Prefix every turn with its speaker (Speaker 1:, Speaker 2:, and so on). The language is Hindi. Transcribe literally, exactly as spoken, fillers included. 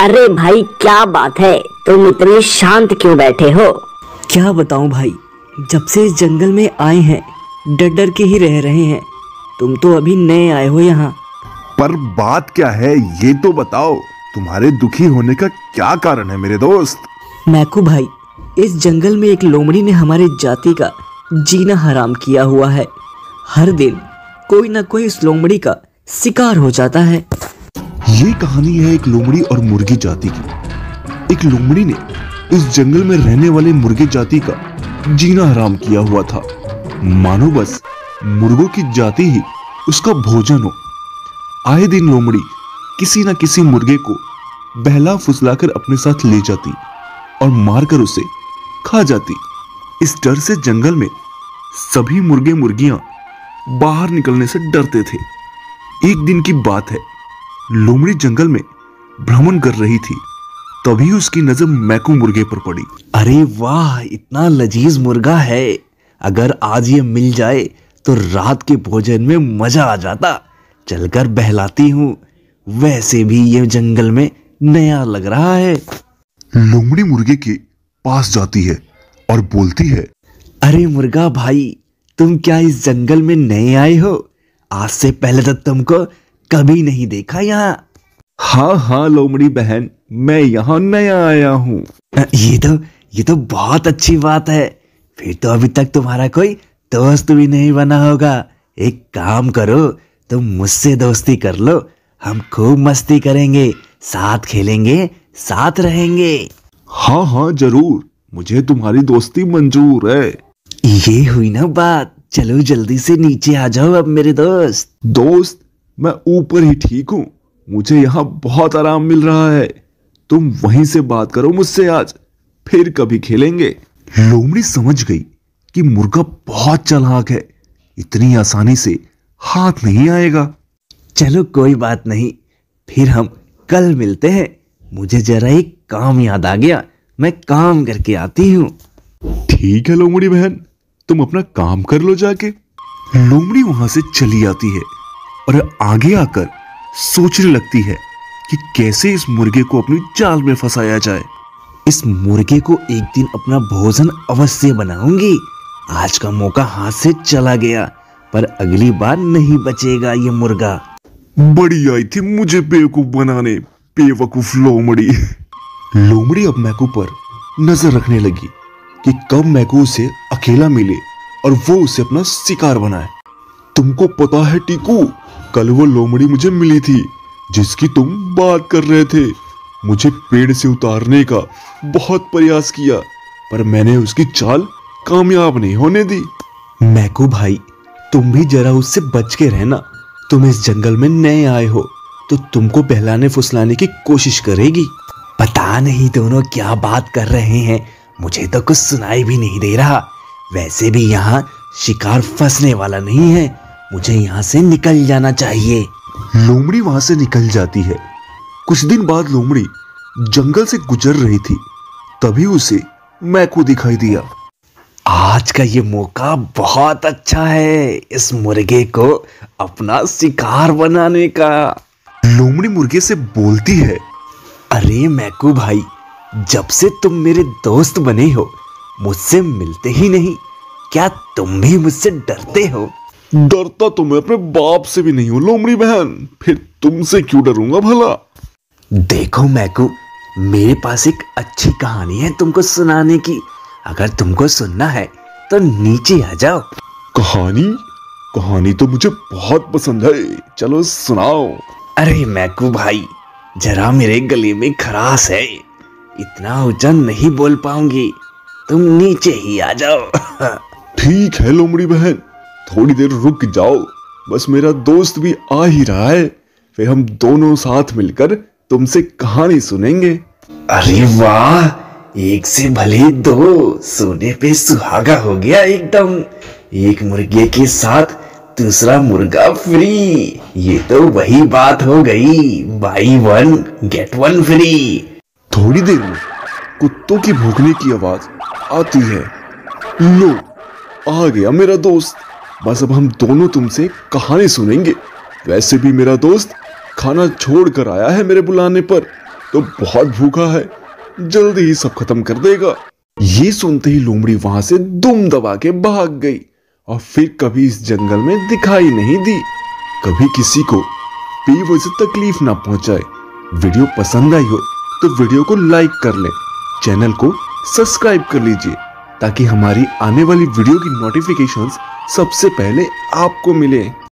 Speaker 1: अरे भाई क्या बात है, तुम इतने शांत क्यों बैठे हो?
Speaker 2: क्या बताऊं भाई, जब से इस जंगल में आए हैं डर डर के ही रह रहे हैं। तुम तो अभी नए आए हो यहाँ।
Speaker 3: पर बात क्या है ये तो बताओ, तुम्हारे दुखी होने का क्या कारण है मेरे दोस्त?
Speaker 2: मैकू भाई, इस जंगल में एक लोमड़ी ने हमारी जाति का जीना हराम किया हुआ है। हर दिन कोई ना कोई इस लोमड़ी का शिकार हो जाता है।
Speaker 3: ये कहानी है एक लोमड़ी और मुर्गी जाति की। एक लोमड़ी ने इस जंगल में रहने वाले मुर्गे जाति का जीना हराम किया हुआ था, मानो बस मुर्गों की जाति ही उसका भोजन हो। आए दिन लोमड़ी किसी न किसी मुर्गे को बहला फुसलाकर अपने साथ ले जाती और मारकर उसे खा जाती। इस डर से जंगल में सभी मुर्गे मुर्गियां बाहर निकलने से डरते थे। एक दिन की बात है, लोमड़ी जंगल में भ्रमण कर रही थी, तभी उसकी नजर मैकू मुर्गे पर पड़ी।
Speaker 4: अरे वाह, इतना लजीज मुर्गा है। अगर आज ये मिल जाए तो रात के भोजन में मजा आ जाता। चलकर बहलाती हूँ। वैसे भी ये जंगल में नया लग रहा है।
Speaker 3: लोमड़ी मुर्गे के पास जाती है और बोलती है,
Speaker 4: अरे मुर्गा भाई, तुम क्या इस जंगल में नए आए हो? आज से पहले तो तुमको कभी नहीं देखा यहाँ।
Speaker 3: हाँ हाँ लोमड़ी बहन, मैं यहाँ नया आया हूँ।
Speaker 4: ये तो ये तो बहुत अच्छी बात है। फिर तो अभी तक तुम्हारा कोई दोस्त भी नहीं बना होगा। एक काम करो, तुम मुझसे दोस्ती कर लो। हम खूब मस्ती करेंगे, साथ खेलेंगे, साथ रहेंगे।
Speaker 3: हाँ हाँ जरूर, मुझे तुम्हारी दोस्ती मंजूर है।
Speaker 4: ये हुई ना बात। चलो जल्दी से नीचे आ जाओ अब मेरे दोस्त।
Speaker 3: दोस्त, मैं ऊपर ही ठीक हूँ, मुझे यहाँ बहुत आराम मिल रहा है। तुम वहीं से बात करो मुझसे आज, फिर कभी खेलेंगे। लोमड़ी समझ गई कि मुर्गा बहुत चालाक है, इतनी आसानी से हाथ नहीं आएगा।
Speaker 4: चलो कोई बात नहीं, फिर हम कल मिलते हैं। मुझे जरा एक काम याद आ गया, मैं काम करके आती हूँ।
Speaker 3: ठीक है लोमड़ी बहन, तुम अपना काम कर लो जाके। लोमड़ी वहां से चली आती है और आगे आकर सोचने लगती है कि कैसे इस मुर्गे को अपनी जाल में फंसाया जाए।
Speaker 4: इस मुर्गे को एक दिन अपना भोजन अवश्य बनाऊंगी। आज का मौका हाथ से चला गया, पर अगली बार नहीं बचेगा ये मुर्गा।
Speaker 3: बड़ी आई थी मुझे बेवकूफ बनाने, बेवकूफ लोमड़ी। लोमड़ी अब मैकू पर नजर रखने लगी कि कब मैकू उसे अकेला मिले और वो उसे अपना शिकार बनाए। तुमको पता है टीकू, कल वो लोमड़ी मुझे मिली थी जिसकी तुम बात कर रहे थे। मुझे पेड़ से उतारने का बहुत प्रयास किया, पर मैंने उसकी चाल कामयाब नहीं होने दी।
Speaker 4: मैकू भाई, तुम भी जरा उससे बच के रहना। तुम इस जंगल में नए आए हो तो तुमको बहलाने फुसलाने की कोशिश करेगी। पता नहीं दोनों क्या बात कर रहे हैं, मुझे तो कुछ सुनाई भी नहीं दे रहा। वैसे भी यहाँ शिकार फंसने वाला नहीं है, मुझे यहाँ से निकल जाना चाहिए।
Speaker 3: लोमड़ी वहां से निकल जाती है। कुछ दिन बाद लोमड़ी जंगल से गुजर रही थी, तभी उसे मैकू दिखाई दिया।
Speaker 4: आज का ये मौका बहुत अच्छा है इस मुर्गे को अपना शिकार बनाने का।
Speaker 3: लोमड़ी मुर्गे से बोलती है,
Speaker 4: अरे मैकू भाई, जब से तुम मेरे दोस्त बने हो मुझसे मिलते ही नहीं। क्या तुम भी मुझसे डरते हो?
Speaker 3: डरता तो मैं अपने बाप से भी नहीं हूँ लोमड़ी बहन, फिर तुमसे क्यों डरूंगा भला?
Speaker 4: देखो मैकू, मेरे पास एक अच्छी कहानी है तुमको सुनाने की। अगर तुमको सुनना है तो नीचे आ जाओ।
Speaker 3: कहानी? कहानी तो मुझे बहुत पसंद है, चलो सुनाओ।
Speaker 4: अरे मैकू भाई, जरा मेरे गले में खराश है, इतना ऊंचा नहीं बोल पाऊंगी, तुम नीचे ही आ जाओ।
Speaker 3: ठीक है लोमड़ी बहन, थोड़ी देर रुक जाओ, बस मेरा दोस्त भी आ ही रहा है, फिर हम दोनों साथ मिलकर तुमसे कहानी सुनेंगे।
Speaker 4: अरे वाह, एक से भले दो, सोने पे सुहागा हो गया एकदम। एक मुर्गे के साथ दूसरा मुर्गा फ्री। ये तो वही बात हो गई, buy one get one free.
Speaker 3: थोड़ी देर में कुत्तों की भौंकने की आवाज आती है। लो, आ गया मेरा दोस्त, बस अब हम दोनों तुमसे कहानी सुनेंगे। वैसे भी मेरा दोस्त खाना छोड़ कर आया है मेरे बुलाने पर, तो बहुत भूखा है, जल्दी ही सब खत्म कर देगा। ये सुनते ही लोमड़ी वहां से दुम दबा के भाग गई और फिर कभी इस जंगल में दिखाई नहीं दी। कभी किसी को बेवजह तकलीफ ना पहुंचाए। वीडियो पसंद आई हो तो वीडियो को लाइक कर लें, चैनल को सब्सक्राइब कर लीजिए ताकि हमारी आने वाली वीडियो की नोटिफिकेशंस सबसे पहले आपको मिले।